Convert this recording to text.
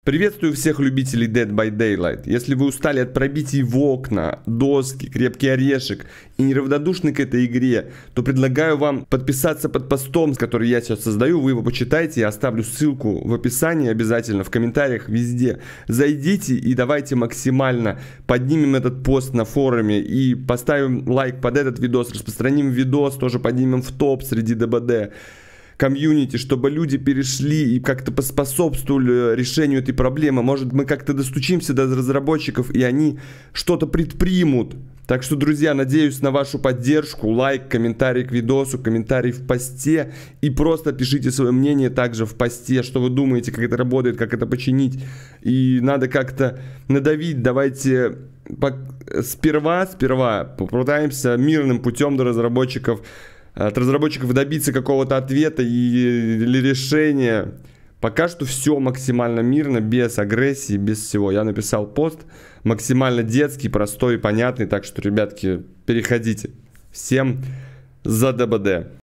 Приветствую всех любителей Dead by Daylight. Если вы устали от пробитий в окна, доски, крепкий орешек и неравнодушны к этой игре, то предлагаю вам подписаться под постом, который я сейчас создаю. Вы его почитайте, я оставлю ссылку в описании обязательно, в комментариях, везде. Зайдите и давайте максимально поднимем этот пост на форуме и поставим лайк под этот видос, распространим видос, тоже поднимем в топ среди ДБД комьюнити, чтобы люди перешли и как-то поспособствовали решению этой проблемы. Может, мы как-то достучимся до разработчиков, и они что-то предпримут. Так что, друзья, надеюсь на вашу поддержку. Лайк, комментарий к видосу, комментарий в посте. И просто пишите свое мнение также в посте, что вы думаете, как это работает, как это починить. И надо как-то надавить. Давайте сперва попытаемся мирным путем от разработчиков добиться какого-то ответа или решения. Пока что все максимально мирно, без агрессии, без всего. Я написал пост максимально детский, простой и понятный. Так что, ребятки, переходите. Всем за ДБД.